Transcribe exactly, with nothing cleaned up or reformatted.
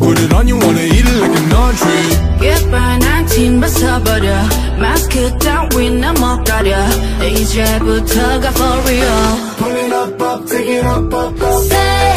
put it on you, wanna eat it like an entree. 예뻐 난 벗어버려 마스크 따윈 못 가려 이제부터가 for real. Pull it up, up, take it up, up, up. Say